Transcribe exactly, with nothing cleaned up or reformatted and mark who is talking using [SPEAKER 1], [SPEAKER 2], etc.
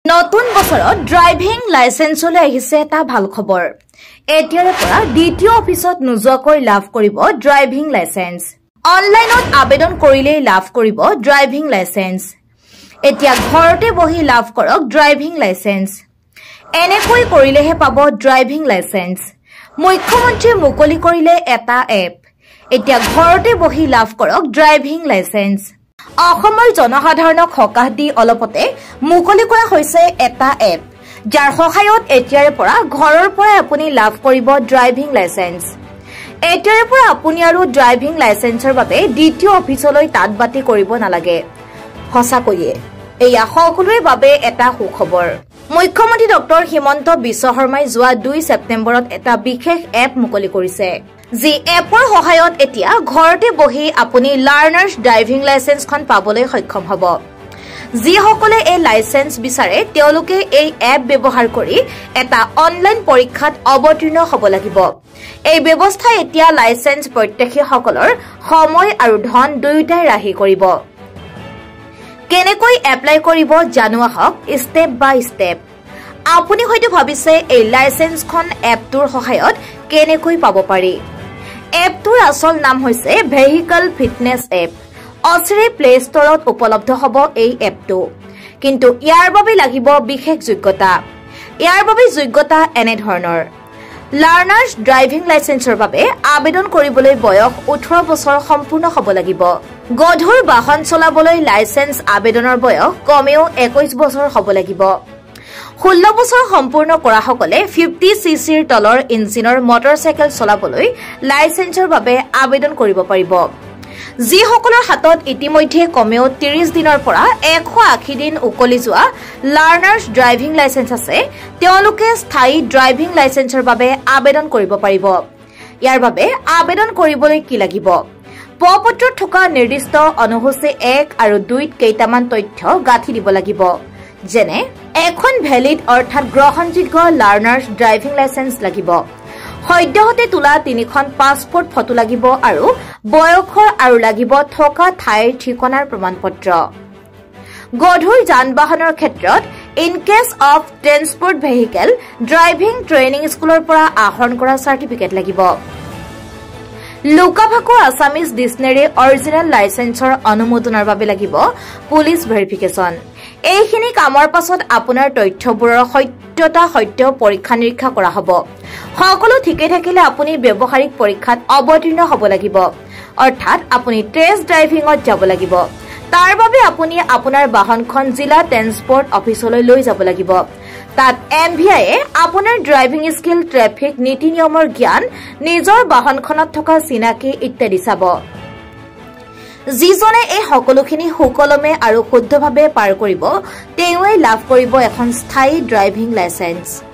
[SPEAKER 1] নতুন বছৰত ড্ৰাইভিং লাইসেন্সলৈ আহিছে এটা ভাল খবৰ। এতিয়াৰে পৰা দ্বিতীয় অফিসত নোযোৱাকৈ লাভ কৰিব ড্ৰাইভিং লাইসেন্স। অনলাইনত আবেদন কৰিলেই লাভ কৰিব ড্ৰাইভিং লাইসেন্স। এতিয়া ঘৰতে বহি লাভ কৰক ড্ৰাইভিং লাইসেন্স। এনেকৈ কৰিলেহে পাব ড্ৰাইভিং লাইসেন্স। মুখ্যমন্ত্ৰীয়ে মুকলি কৰিলে এটা এপ। এতিয়া ঘৰতে বহি লাভ কৰক ড্ৰাইভিং লাইসেন্স। অসমৰ জনসাধাৰণক সকাহ দি অলপতে মুকলি কৰা হৈছে এটা এপ, যাৰ সহায়ত এতিয়াৰে পৰা ঘৰৰ পৰা আপুনি লাভ কৰিব ড্ৰাইভিং লাইসেন্স। এতিয়াৰে পৰা আপুনি আৰু ড্ৰাইভিং লাইসেন্সৰ বাবে দ্বিতীয় অফিচলৈ তাঁতবাতি কৰিব নালাগে। সঁচাকৈয়ে এয়া সকলোৰে বাবে এটা সুখবৰ। মুখ্যমন্ত্ৰী ডক্টৰ হিমন্ত বিশ্ব শৰ্মাই যোৱা দুই ছেপ্টেম্বৰত এটা বিশেষ এপ মুকলি কৰিছে, যি এপৰ সহায়ত এতিয়া ঘৰতে বহি আপুনি লাৰ্নাৰ্ছ ড্ৰাইভিং লাইসেন্সখন পাবলৈ সক্ষম হ'ব। যিসকলে এই লাইসেন্স বিচাৰে তেওঁলোকে এই এপ ব্যৱহাৰ কৰি এটা অনলাইন পৰীক্ষাত অৱতীৰ্ণ হ'ব লাগিব। এই ব্যৱস্থাই এতিয়া লাইসেন্স প্ৰত্যাশীসকলৰ সময় আৰু ধন দুয়োটাই ৰাহি কৰিব। কেনেকৈ এপ্লাই কৰিব জানো আহক ষ্টেপ বাই ষ্টেপ। আপুনি হয়তো ভাবিছে এই লাইসেন্সখন এপটোৰ সহায়ত কেনেকৈ পাব পাৰি। এপটোৰ আচল নাম হৈছে ভেহিকল ফিটনেছ এপ। অচিৰে প্লে ষ্টৰত উপলব্ধ হ'ব এই এপটো, কিন্তু ইয়াৰ বাবে লাগিব বিশেষ যোগ্যতা। ইয়াৰ বাবে যোগ্যতা এনেধৰণৰ: লাৰ্নাৰ্ছ ড্ৰাইভিং লাইসেন্সৰ বাবে আবেদন কৰিবলৈ বয়স ওঠৰ বছৰ সম্পূৰ্ণ হ'ব লাগিব। গধুৰ বাহন চলাবলৈ লাইসেন্স আবেদনৰ বয়স কমেও একৈশ বছৰ হ'ব লাগিব। ষোল্ল বছৰ সম্পূৰ্ণ কৰাসকলে ফিফটি চি চিৰ তলৰ ইঞ্জিনৰ মটৰচাইকেল চলাবলৈ লাইসেন্সৰ বাবে আবেদন কৰিব পাৰিব। যিসকলৰ হাতত ইতিমধ্যে কমেও ত্ৰিশ দিনৰ পৰা এশ আশী দিন উকলি যোৱা লাৰ্নাৰ্ছ ড্ৰাইভিং লাইসেন্স আছে, তেওঁলোকে স্থায়ী ড্ৰাইভিং লাইসেন্সৰ বাবে আবেদন কৰিব পাৰিব। ইয়াৰ বাবে আবেদন কৰিবলৈ কি লাগিব? প্ৰ-পত্ৰত থকা নিৰ্দিষ্ট অনুসূচী এক আৰু দুইত কেইটামান তথ্য গাঁঠি দিব লাগিব, যেনে এখন ভেলিড অৰ্থাৎ গ্ৰহণযোগ্য লাৰ্নাৰ্ছ ড্ৰাইভিং লাইসেন্স লাগিব, সদ্যহতে তোলা তিনিখন পাছপোৰ্ট ফটো লাগিব আৰু বয়সৰ আৰু লাগিব থকা ঠাইৰ ঠিকনাৰ প্ৰমাণপত্ৰ। গধুৰ যান বাহনৰ ক্ষেত্ৰত in case of transport vehicle driving training স্কুলৰ পৰা আহৰণ কৰা চাৰ্টিফিকেট লাগিব। লোকাভাকো আছামিজ ডিক্সনেৰী অৰিজিনেল লাইসেন্সৰ অনুমোদনৰ বাবে লাগিব পুলিচ ভেৰিফিকেশ্যন। এইখিনি কামৰ পাছত আপোনাৰ তথ্যবোৰৰ সত্যতা সত্য পৰীক্ষা নিৰীক্ষা কৰা হ'ব। সকলো ঠিকে থাকিলে আপুনি ব্যৱহাৰিক পৰীক্ষাত অৱতীৰ্ণ হ'ব লাগিব, অৰ্থাৎ আপুনি টেষ্ট ড্ৰাইভিঙত যাব লাগিব। তাৰ বাবে আপুনি আপোনাৰ বাহনখন জিলা ট্ৰেন্সপৰ্ট অফিচলৈ লৈ যাব লাগিব। তাত এম ভি আইয়ে আপোনাৰ ড্ৰাইভিং স্কিল, ট্ৰেফিক নীতি নিয়মৰ জ্ঞান, নিজৰ বাহনখনত থকা চিনাকি ইত্যাদি চাব। যিজনে এই সকলোখিনি সুকলমে আৰু শুদ্ধভাৱে পাৰ কৰিব, তেওঁৱেই লাভ কৰিব এখন স্থায়ী ড্ৰাইভিং লাইসেন্স।